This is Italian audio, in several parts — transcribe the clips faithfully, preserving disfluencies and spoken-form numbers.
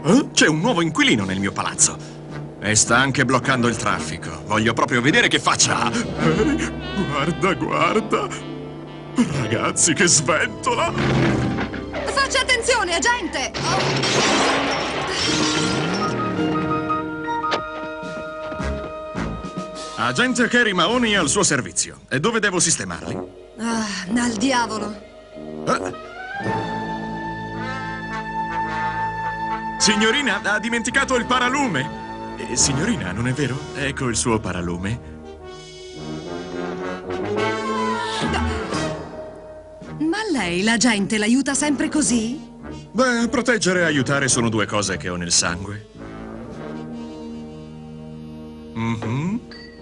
Eh? C'è un nuovo inquilino nel mio palazzo. E sta anche bloccando il traffico. Voglio proprio vedere che faccia ha. Eh, guarda, guarda. Ragazzi, che sventola! Faccia attenzione, agente! Agente Carey Mahoney al suo servizio. E dove devo sistemarli? Ah, al diavolo. Eh? Signorina, ha dimenticato il paralume. Eh, signorina, non è vero? Ecco il suo paralume. Ma lei, la gente, l'aiuta sempre così? Beh, proteggere e aiutare sono due cose che ho nel sangue. Mm-hmm.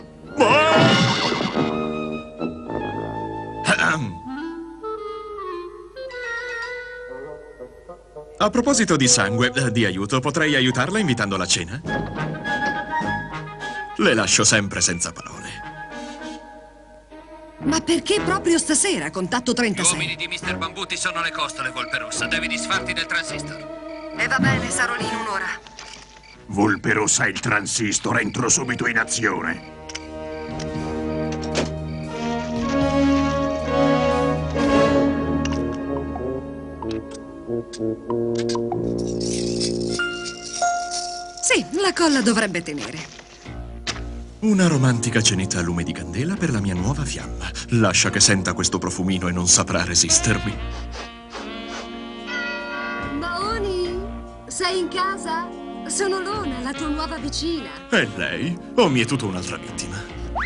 A proposito di sangue, eh, di aiuto, potrei aiutarla invitandola a cena? Le lascio sempre senza parole. Ma perché proprio stasera, contatto Gli trentasei? uomini di mister Bambuti sono le costole, Volpe Rossa. Devi disfarti del transistor. E va bene, sarò lì in un'ora. Volpe Rossa e il transistor, entro subito in azione. Sì, la colla dovrebbe tenere. Una romantica cenetta a lume di candela per la mia nuova fiamma. Lascia che senta questo profumino e non saprà resistermi. Mahoney, sei in casa? Sono Lona, la tua nuova vicina. E lei? O mi è tutta un'altra vittima?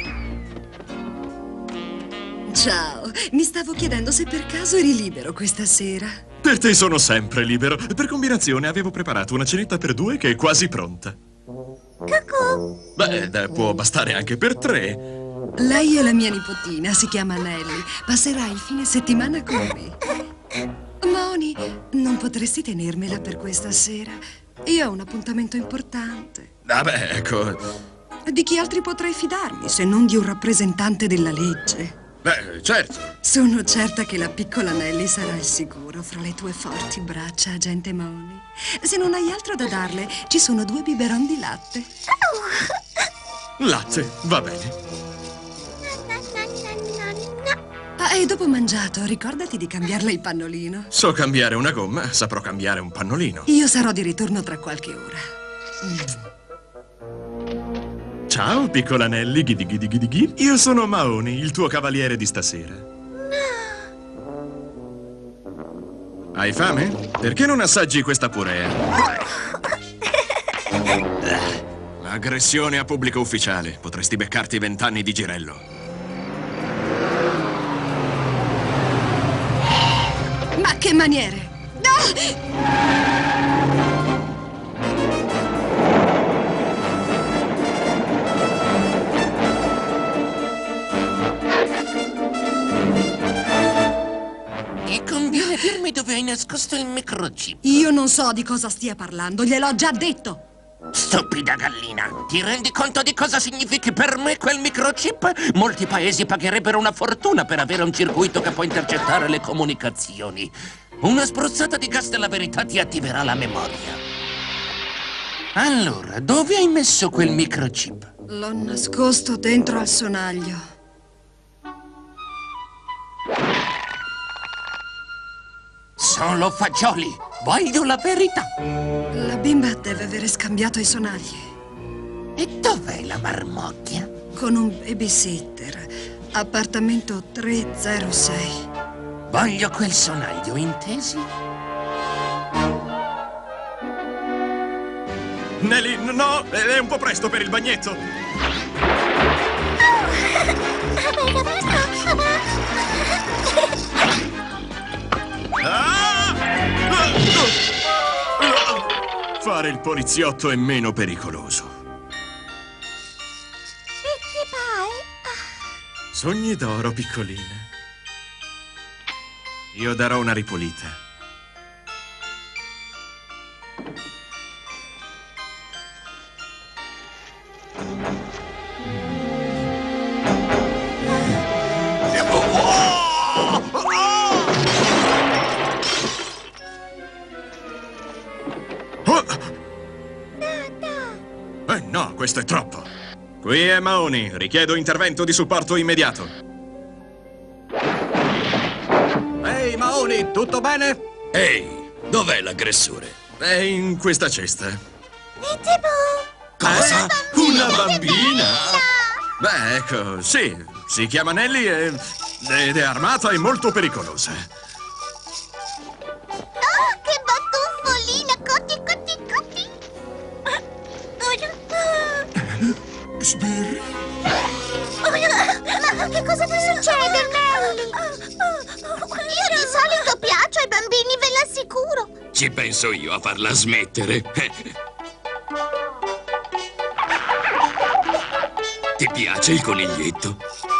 Ciao, mi stavo chiedendo se per caso eri libero questa sera. Per te sono sempre libero. Per combinazione avevo preparato una cenetta per due che è quasi pronta. Cucù. Beh, da- può bastare anche per tre. Lei è la mia nipotina, si chiama Nelly. Passerà il fine settimana con me. Moni, non potresti tenermela per questa sera? Io ho un appuntamento importante. Vabbè, ecco. Di chi altri potrei fidarmi, se non di un rappresentante della legge? Beh, certo. Sono certa che la piccola Nelly sarà al sicuro fra le tue forti braccia, agente Mahoney. Se non hai altro da darle, ci sono due biberon di latte. Latte, va bene. Ah, e dopo mangiato, ricordati di cambiarle il pannolino. So cambiare una gomma, saprò cambiare un pannolino. Io sarò di ritorno tra qualche ora. Ciao, piccola Nelly, ghidi ghidi ghidi ghidi. Io sono Mahoney, il tuo cavaliere di stasera. Hai fame? Perché non assaggi questa purea? Aggressione a pubblico ufficiale. Potresti beccarti vent'anni di girello. Ma che maniere! Ah! E conviene dirmi dove hai nascosto il microchip. Io non so di cosa stia parlando, gliel'ho già detto. Stupida gallina, ti rendi conto di cosa significhi per me quel microchip? Molti paesi pagherebbero una fortuna per avere un circuito che può intercettare le comunicazioni. Una spruzzata di gas della verità ti attiverà la memoria. Allora, dove hai messo quel microchip? L'ho nascosto dentro al sonaglio. Solo fagioli, voglio la verità. La bimba deve avere scambiato i sonagli. E dov'è la marmocchia? Con un babysitter. Appartamento trecentosei. Voglio quel sonaglio, intesi? Nelly, n- no, è un po' presto per il bagnetto. Ah! Fare il poliziotto è meno pericoloso. Pitty Pie? Sogni d'oro, piccolina. Io darò una ripulita. Eh no, questo è troppo. Qui è Mahoney, richiedo intervento di supporto immediato. Ehi, Mahoney, tutto bene? Ehi, dov'è l'aggressore? È in questa cesta. Cosa? Una bambina? Beh, ecco, sì. Si chiama Nelly e... ed è armata e molto pericolosa. Oh, che battuffolina! Cotti, cotti, cotti! Sbirri? Ma che cosa ti succede, Nelly? Io di solito piaccio ai bambini, ve l'assicuro. Ci penso io a farla smettere. Ti piace il coniglietto?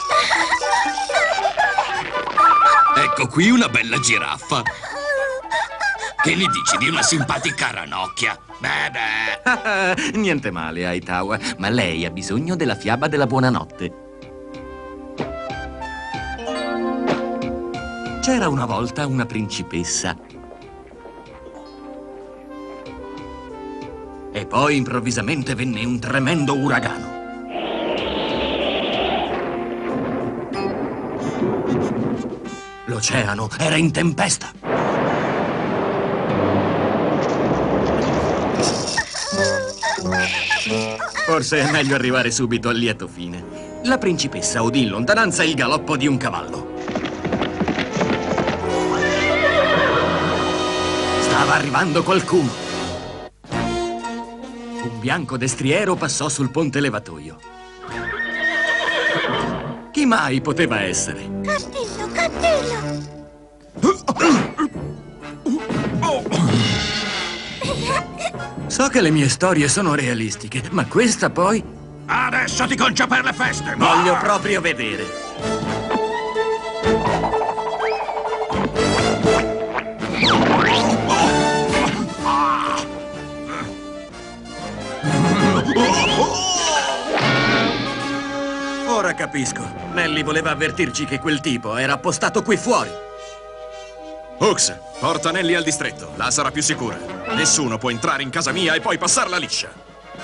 Ecco qui una bella giraffa. Che ne dici di una simpatica ranocchia? Beh, beh. Niente male, Hightower, ma lei ha bisogno della fiaba della buonanotte. C'era una volta una principessa. E poi improvvisamente venne un tremendo uragano. L'oceano era in tempesta. Forse è meglio arrivare subito al lieto fine. La principessa udì in lontananza il galoppo di un cavallo. Stava arrivando qualcuno. Un bianco destriero passò sul ponte levatoio. Chi mai poteva essere? Cattillo, cattillo! So che le mie storie sono realistiche, ma questa poi... Adesso ti concio per le feste! Voglio proprio vedere. Ora capisco. Nelly voleva avvertirci che quel tipo era appostato qui fuori. Hooks, porta Nelly al distretto. La sarà più sicura. Nessuno può entrare in casa mia e poi passarla liscia.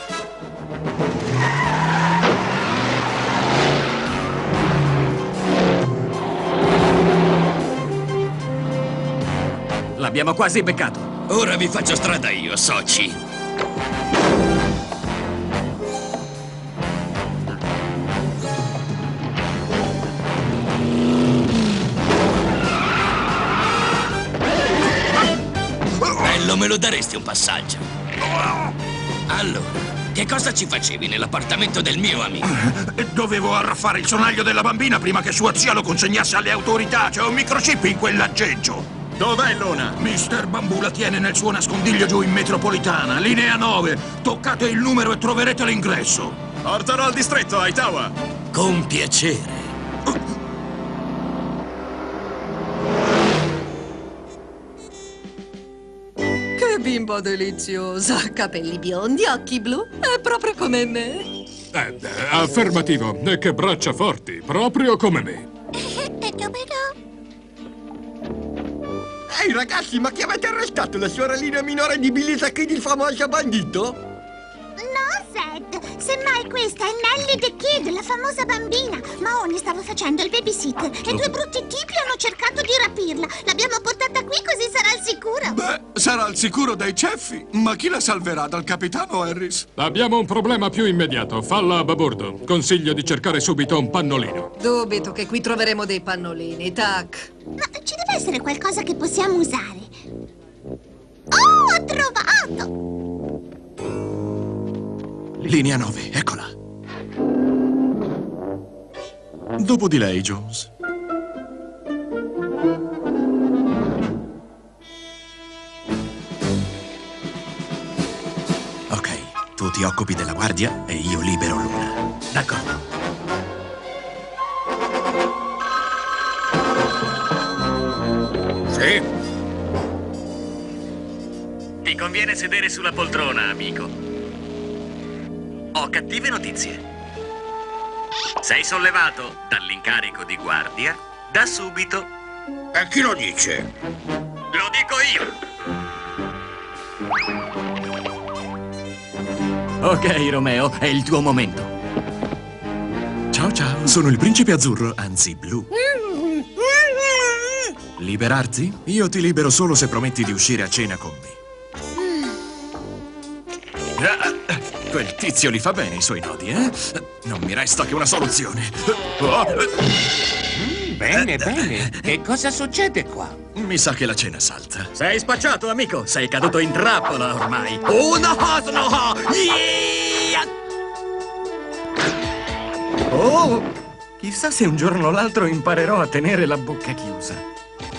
L'abbiamo quasi beccato. Ora vi faccio strada io, soci. Bello, me lo daresti un passaggio? Allora, che cosa ci facevi nell'appartamento del mio amico? Dovevo arraffare il sonaglio della bambina prima che sua zia lo consegnasse alle autorità. C'è un microchip in quell'aggeggio. Dov'è Luna? Mister Bambù la tiene nel suo nascondiglio giù in metropolitana, linea nove. Toccate il numero e troverete l'ingresso. Portalo al distretto, Hightower. Con piacere. Che bimba deliziosa! Capelli biondi, occhi blu. È proprio come me. Eh, beh, affermativo. E che braccia forti, proprio come me. Ehi ragazzi, ma chi avete arrestato? La sorellina minore di Billy Zachary, il famoso bandito? No, Zed. Semmai questa è Nelly the Kid, la famosa bambina. Mahoney stava facendo il babysitter e due brutti tipi hanno cercato di rapirla. L'abbiamo portata qui così sarà al sicuro. Beh, sarà al sicuro dai ceffi, ma chi la salverà dal capitano Harris? Abbiamo un problema più immediato. Falla a babordo. Consiglio di cercare subito un pannolino. Dubito che qui troveremo dei pannolini, tac. Ma ci deve essere qualcosa che possiamo usare. Oh, ho trovato! Linea nove, eccola. Dopo di lei, Jones. Ok, tu ti occupi della guardia e io libero Luna. D'accordo. Sì? Ti conviene sedere sulla poltrona, amico. Ho cattive notizie. Sei sollevato dall'incarico di guardia da subito. E chi lo dice? Lo dico io. Ok, Romeo, è il tuo momento. Ciao ciao, sono il principe azzurro, anzi blu. Liberarti? Io ti libero solo se prometti di uscire a cena con me. Ah, quel tizio li fa bene i suoi nodi, eh? Non mi resta che una soluzione. Oh. Bene, bene. Che cosa succede qua? Mi sa che la cena salta. Sei spacciato, amico. Sei caduto in trappola ormai. Una hasnoha! Oh! Chissà se un giorno o l'altro imparerò a tenere la bocca chiusa.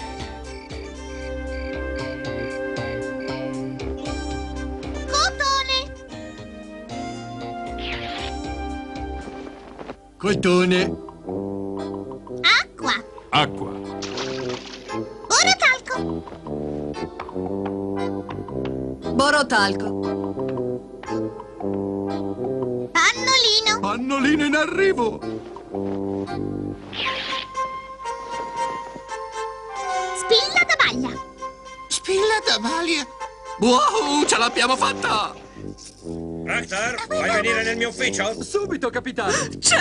Cotone. Acqua. Acqua. Borotalco. Borotalco. Pannolino. Pannolino in arrivo. Spilla d'Avaglia. Spilla d'Avaglia. Wow, ce l'abbiamo fatta! Proctor, vuoi venire nel mio ufficio? Subito, capitano.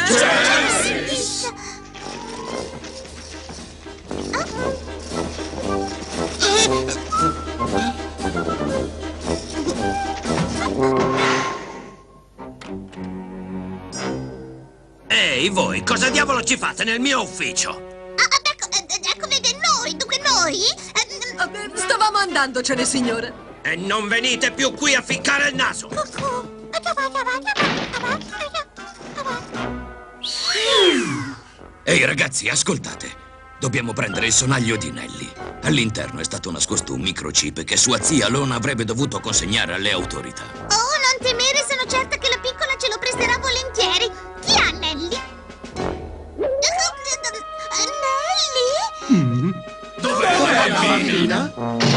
Ehi, voi, cosa diavolo ci fate nel mio ufficio? Ah, ecco, ecco, vede noi, dunque noi... Eh, stavamo andandocene, signore. E non venite più qui a ficcare il naso! Ehi ragazzi, ascoltate. Dobbiamo prendere il sonaglio di Nelly. All'interno è stato nascosto un microchip che sua zia Lona avrebbe dovuto consegnare alle autorità. Oh, non temere, sono certa che la piccola ce lo presterà volentieri. Chi ha Nelly? Nelly? Mm. Dov'è la bambina?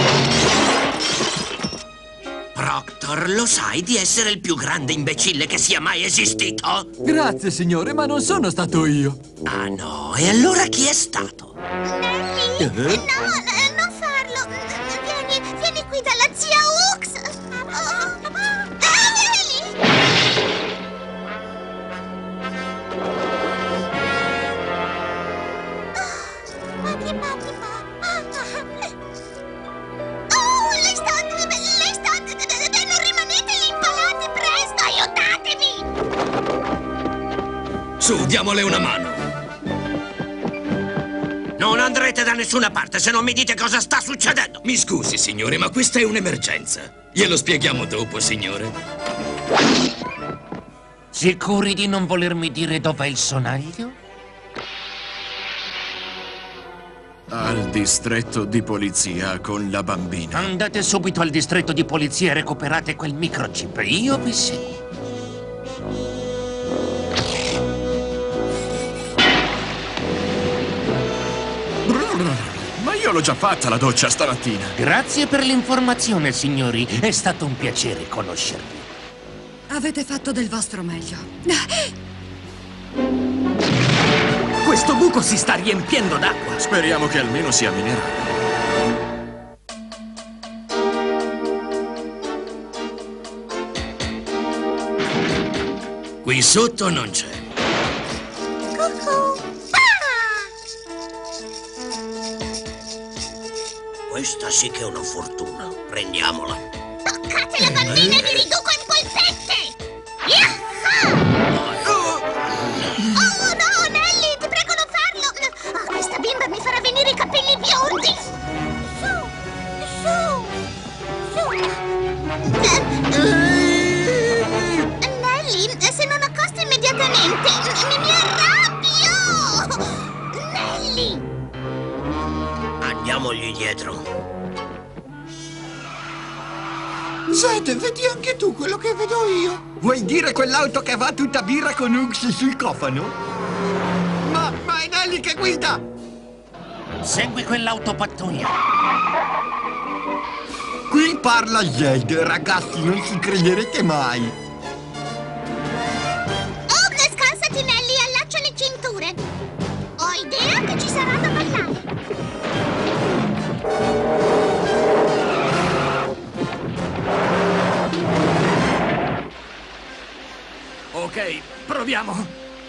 Proctor, lo sai di essere il più grande imbecille che sia mai esistito? Grazie, signore, ma non sono stato io. Ah, no? E allora chi è stato? Nelly? Uh-huh. No, n- non farlo. Vieni, vieni qui dalla zia Ux. Oh. Ah, Nelly! Oh, ma che matti fa? Oh, lei sta... Lei sta... Non rimanete lì impalati, presto, aiutatemi! Su, diamole una mano. Non andrete da nessuna parte se non mi dite cosa sta succedendo. Mi scusi, signore, ma questa è un'emergenza. Glielo spieghiamo dopo, signore. Sicuri di non volermi dire dov'è il sonaglio? Al distretto di polizia con la bambina. Andate subito al distretto di polizia e recuperate quel microchip. Io vi seguo. Ma io l'ho già fatta la doccia stamattina. Grazie per l'informazione, signori. È stato un piacere conoscervi. Avete fatto del vostro meglio. Questo buco si sta riempiendo d'acqua. Speriamo che almeno sia minerale. Qui sotto non c'è. Questa sì che è una fortuna. Prendiamola. Toccate la bambina e vi riduco in polpette! Oh no, Nelly, ti prego non farlo! Oh, questa bimba mi farà venire i capelli biondi! Su, su, su! Nelly, se non accosti immediatamente, mi, mi arrabbio! Nelly! Andiamogli dietro. Zed, vedi anche tu quello che vedo io? Vuoi dire quell'auto che va tutta birra con Ux sul cofano? Ma, ma è Nelly che guida! Segui quell'autopattuglia. Qui parla Zed, ragazzi, non ci crederete mai. Oh, scansati, Nelly, allaccia le cinture. Ho idea che ci sarà da ballare. Ok, proviamo.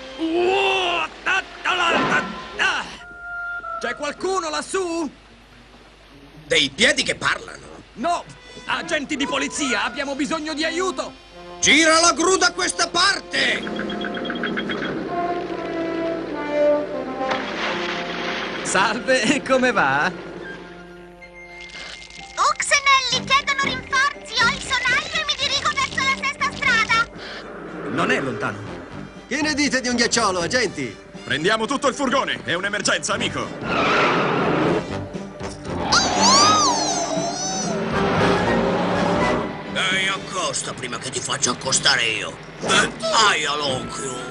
C'è qualcuno lassù? Dei piedi che parlano. No! Agenti di polizia, abbiamo bisogno di aiuto! Gira la gru da questa parte! Salve, come va? Ux e Nelly chiedono rinforzi. Ho il sonaglio e mi dirigo verso la sesta strada. Non è lontano. Che ne dite di un ghiacciolo, agenti? Prendiamo tutto il furgone. È un'emergenza, amico. Ehi, accosta prima che ti faccia accostare io. Eh, aia l'occhio.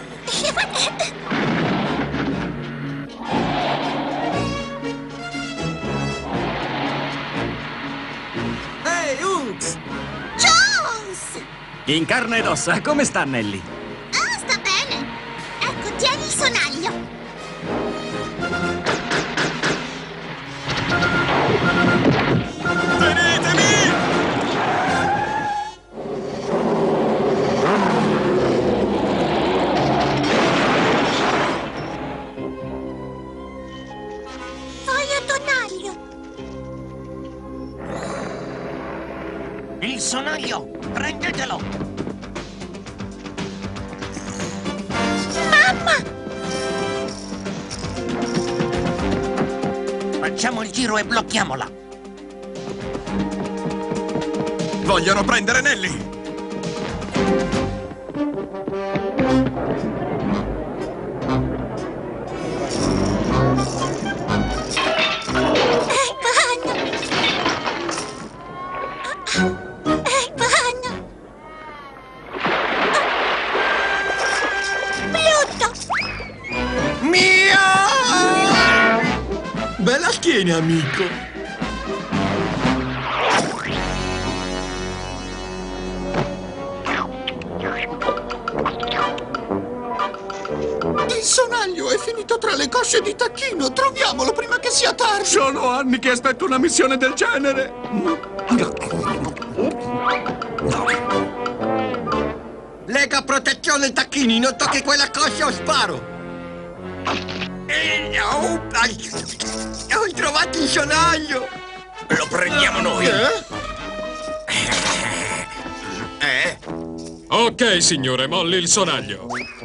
Ehi, Ux! Jones! In carne ed ossa, come sta Nelly? Ah, sta bene. Ecco, tieni il sonaglio. Tenetemi! Fai a tonaglio. Il sonaglio, prendetelo! Mamma! Facciamo il giro e blocchiamola. Vogliono prendere Nelly! Ecco Hanno! Ecco Hanno! Pluto! Mia! Bella schiena, amico. Il sonaglio è finito tra le cosce di Tacchino. Troviamolo prima che sia tardi. Sono anni che aspetto una missione del genere. Lega protezione, Tacchini, non tocchi quella coscia o sparo. Eh, oh, ai, ho trovato il sonaglio. Lo prendiamo noi. Eh? Eh? Ok, signore, molli il sonaglio.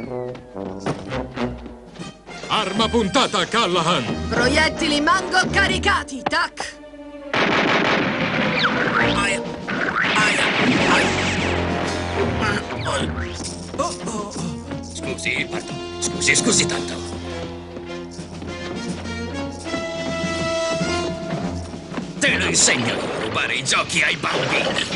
Arma puntata, Callahan. Proiettili mango caricati, tac! Aia. Aia. Aia. Oh, oh, oh. Scusi, parto. Scusi, scusi tanto. Te lo insegno a rubare i giochi ai bambini.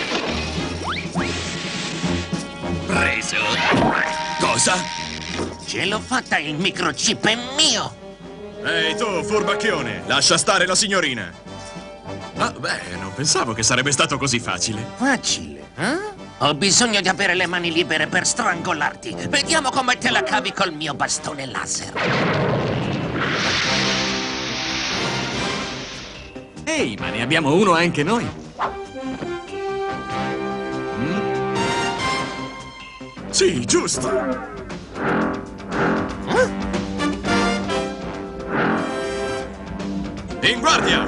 Preso. Cosa? Ce l'ho fatta, il microchip è mio! Ehi tu, furbacchione, lascia stare la signorina. Ah, beh, non pensavo che sarebbe stato così facile. Facile, eh? Ho bisogno di avere le mani libere per strangolarti. Vediamo come te la cavi col mio bastone laser. Ehi, ma ne abbiamo uno anche noi. Mm? Sì, giusto. In guardia!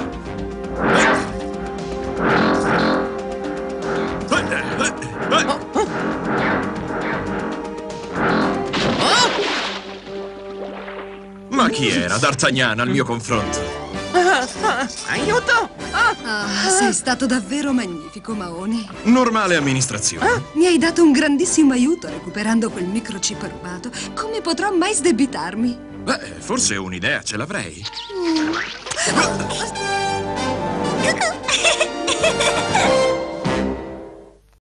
Ma chi era D'Artagnan al mio confronto? Ah, ah, aiuto! Ah. Ah, sei stato davvero magnifico, Mahoney. Normale amministrazione. Mi hai dato un grandissimo aiuto recuperando quel microchip rubato. Come potrò mai sdebitarmi? Beh, forse un'idea ce l'avrei. Mm.